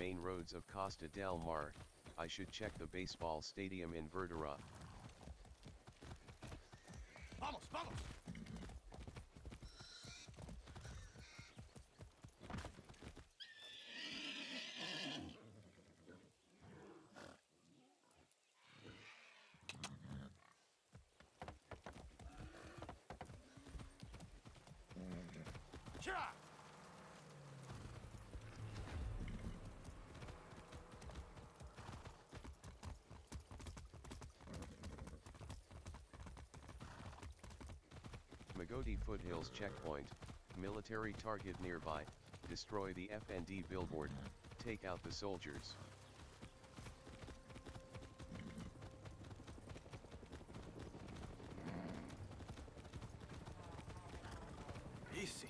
main roads of Costa del Mar. I should check the baseball stadium in Verdura. Vamos, vamos! Cha! Magoti Foothills checkpoint, military target nearby, destroy the FND billboard, take out the soldiers. Easy.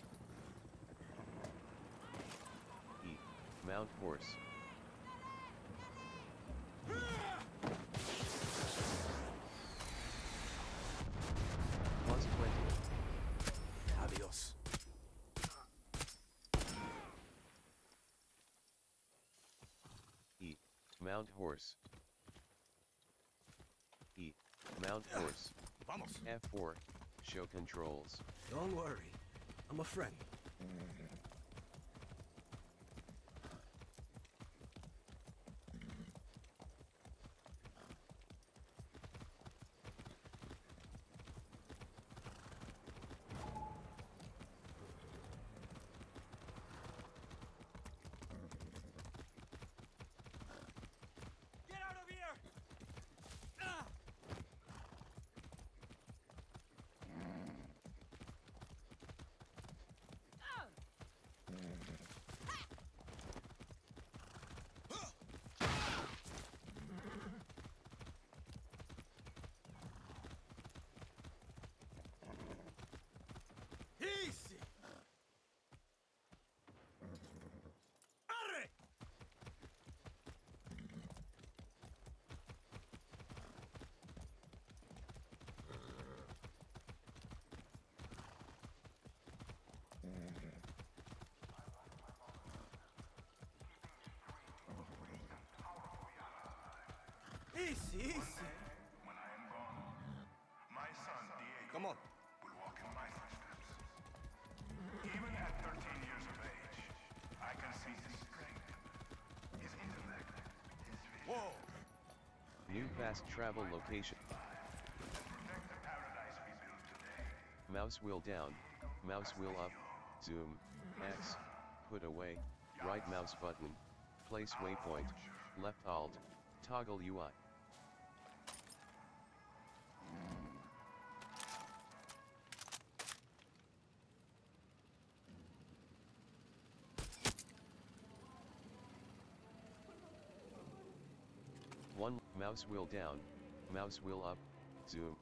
E. Mount Horse. Plus 20. Adios. E. Mount Horse. E. Mount Horse. Vamos. F4. Show controls. Don't worry. I'm a friend. Get out of here! Ah! Easy! Arre! Easy, easy. When I am gone, my son Diego Come on. will walk in my footsteps. Even at 13 years of age, I can see his strength, his intellect, his vision. Whoa! New fast travel location. Protect the paradise we built today. Mouse wheel down, mouse wheel up, zoom, X, put away, right mouse button, place waypoint, left alt, toggle UI. One, mouse wheel down, mouse wheel up, zoom.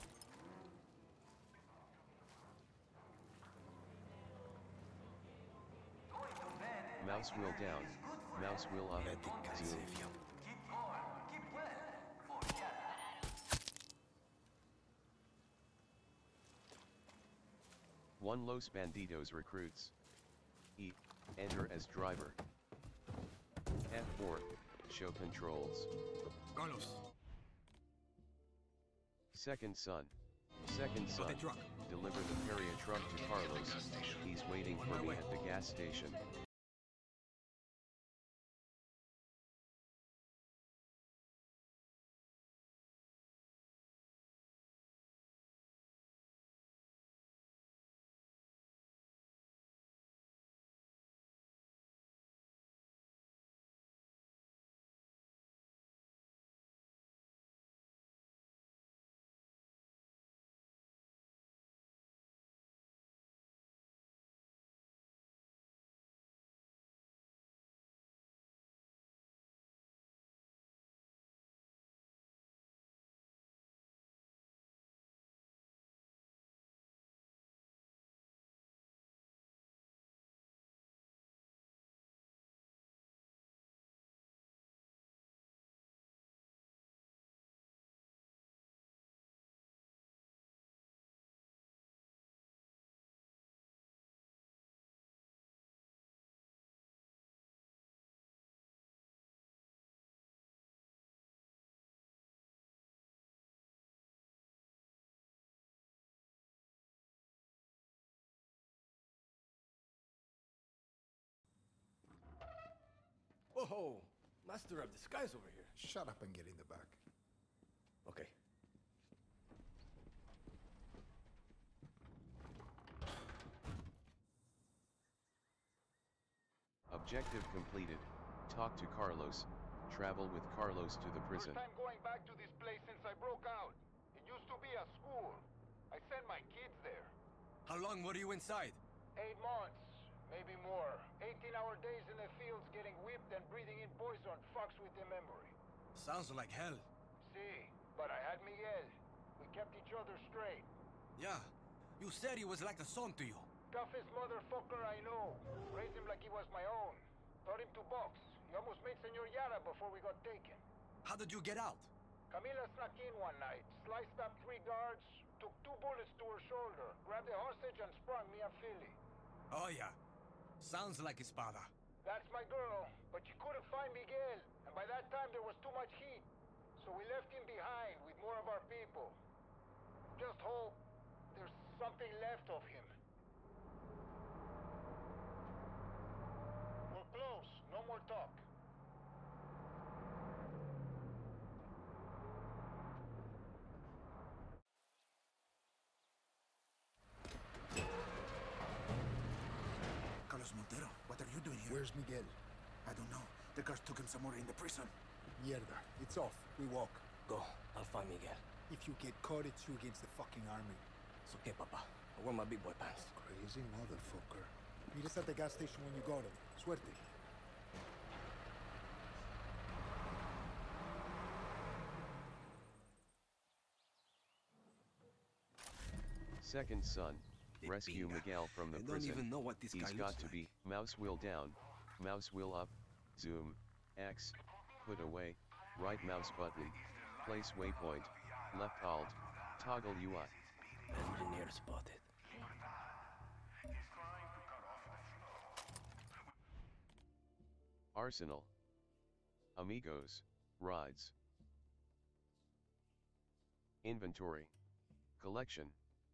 Mouse wheel down, mouse wheel up, zoom. One Los Bandidos recruits. E. Enter as driver. F4. Show controls. Carlos. Second son. Second son. truck. Deliver the Peria truck to Carlos. He's waiting On for my me way. at the gas station. So, Master of Disguise over here. Shut up and get in the back. Okay. Objective completed. Talk to Carlos. Travel with Carlos to the prison. First time going back to this place since I broke out. It used to be a school. I sent my kids there. How long were you inside? 8 months, maybe more. 18-hour days in the fields getting whipped and breathing in poison fucks with the memory. Sounds like hell. See, but I had Miguel. We kept each other straight. Yeah. You said he was like a son to you. Toughest motherfucker I know. Raised him like he was my own. Taught him to box. He almost made Senor Yara before we got taken. How did you get out? Camila snuck in one night, sliced up 3 guards, took 2 bullets to her shoulder, grabbed a hostage and sprung me and Philly. Oh yeah. Sounds like Espada. That's my girl, but she couldn't find Miguel, and by that time there was too much heat. So we left him behind with more of our people. Just hope there's something left of him. We're close, no more talk. Carlos Montero, what are you doing here? Where's Miguel? I don't know. The guards took him somewhere in the prison. Mierda. It's off. We walk. Go. I'll find Miguel. If you get caught, it's you against the fucking army. It's okay, Papa. I wear my big boy pants. Crazy motherfucker. Meet us at the gas station when you got him. Suerte. Second son. Rescue Miguel from the I prison. don't even know what this guy He's got looks to like. be mouse wheel down, mouse wheel up, zoom, X, put away, right mouse button, place waypoint, left alt, toggle UI. Engineer spotted. Arsenal. Amigos, rides. Inventory. Collection.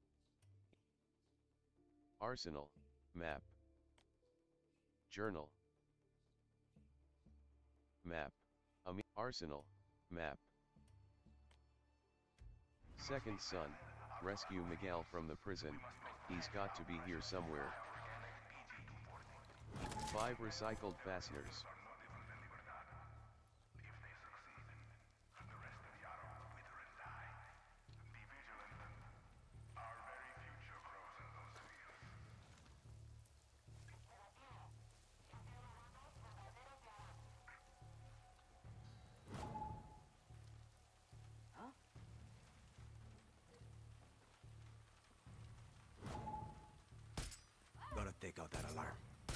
Arsenal, map. Journal. Map. Arsenal, map. Second son, rescue Miguel from the prison. He's got to be here somewhere. 5 recycled fasteners. Gotta take out that alarm.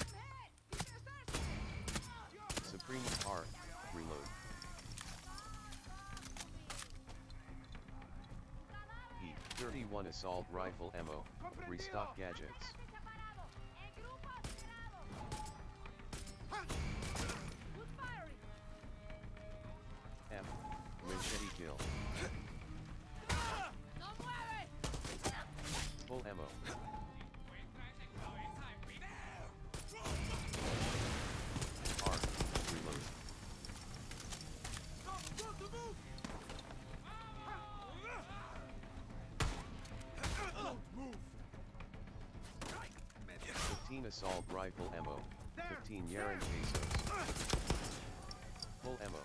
Supreme R, reload. E-31 assault rifle ammo, restock gadgets. F, machete kill. Full ammo. R, reload. Move! 15 assault rifle ammo, 15 Yaran pesos. Full ammo.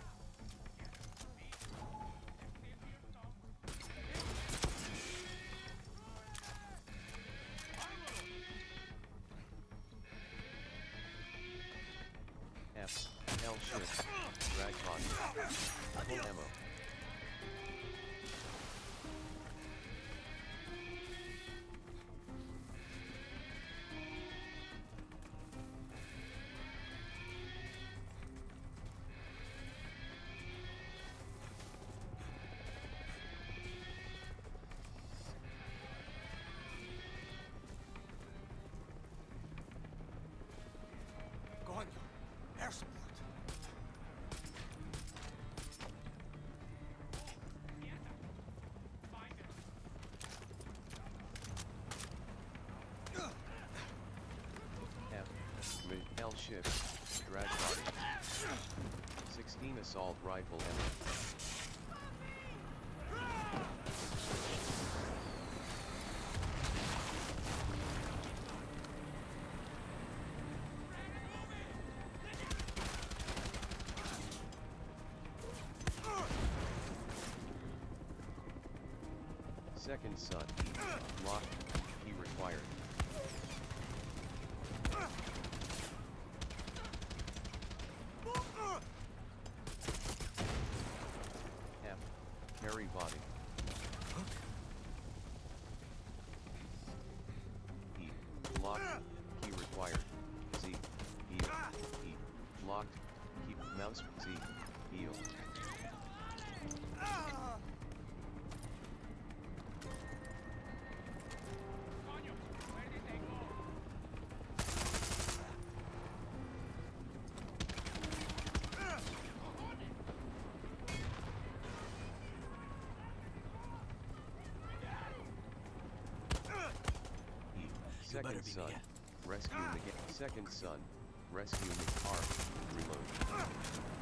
F, L shift, drag body. Full ammo. Coño! Air support! F, mid L shift, drag body. assault rifle enemy. Second son. Lock. Key required. F. Carry body. E. Lock. Key required. Z. E. E. Locked. Keep mouse. Z. Heal. Second son, rescue Miguel. Second son, rescue Miguel. R. Reload.